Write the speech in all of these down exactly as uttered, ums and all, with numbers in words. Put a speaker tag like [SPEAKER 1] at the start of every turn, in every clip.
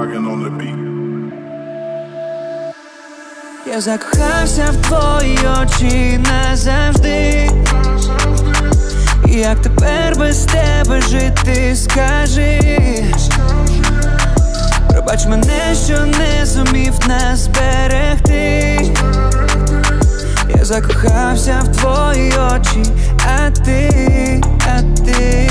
[SPEAKER 1] Hagen on the beat.
[SPEAKER 2] Я закохався в твої очі назавжди. Як тепер без тебе жити, скажи. Пробач мене, що не зумів нас зберегти. Я закохався в твої очі, а ти, а ти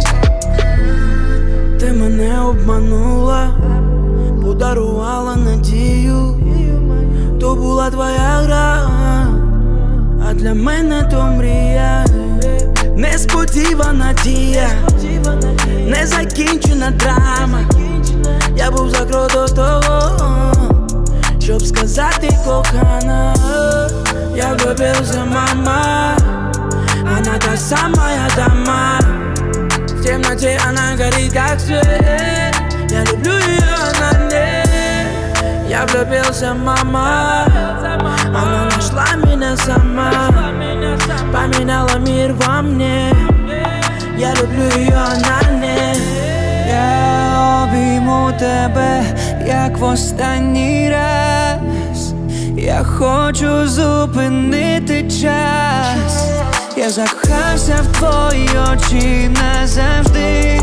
[SPEAKER 2] Ти мене обманула, подарувала надію. То була твоя гра, а для мене то мрія. Несподівана дія, незакінчена драма. Я був за крок до того, щоб сказати кохана. Я влюбился, мама, она та самая дама. В темноте она горит, как свет. Я люблю ее, она не. Я влюбился, мама, она нашла меня сама. Поменяла мир во мне. Я люблю ее, она не. Я обійму тебе, як в останній раз. Я хочу зупинити час. Я закохався в твої очі назавжди.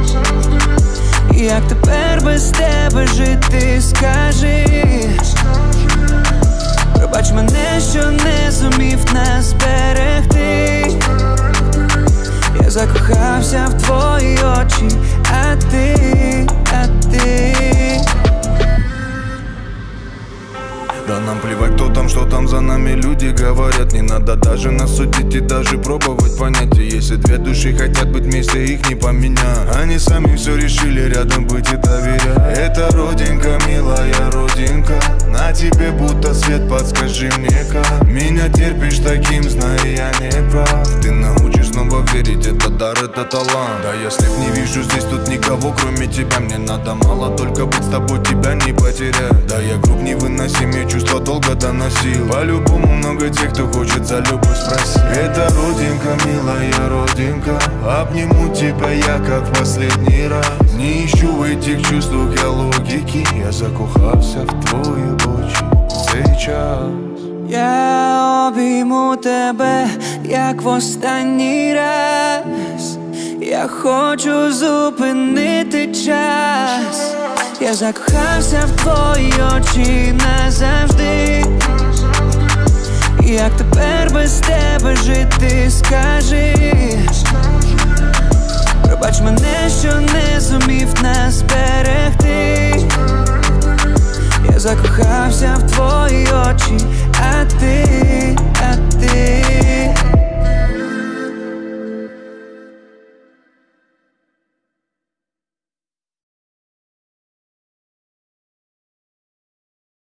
[SPEAKER 2] Як тепер без тебе жити, скажи. Пробач мене, що не зумів нас зберегти. Я закохався в твої очі, а ти, а ти
[SPEAKER 3] Да нам плевать, кто там, что там за нами люди говорят. Не надо даже нас судить и даже пробовать понять. И если две души хотят быть вместе, их не поменять. Они сами все решили рядом быть и доверять. Это родинка, милая родинка. На тебе будто свет, подскажи мне как. Меня терпишь таким, знаю, я не прав. Ты научишь снова верить, это дар, это талант. Да я слеп не вижу здесь тут никого, кроме тебя. Мне надо мало, только быть с тобой, тебя не потерять. Да я груб невыносимый, чувства долго доносил. По-любому много тех, кто хочет за любовь спросить. Это родинка, милая родинка. Обниму тебя я, как в последний раз. Не ищу в этих чувствах я логики. Я закохався в твої очі сейчас.
[SPEAKER 2] Я обійму тебе, як в останній раз. Я хочу зупинити час. Я закохався в твої очі назавжди. Як тепер без тебе жити, скажи. Пробач мене, що не зумів нас зберегти. Я закохався в твої очі,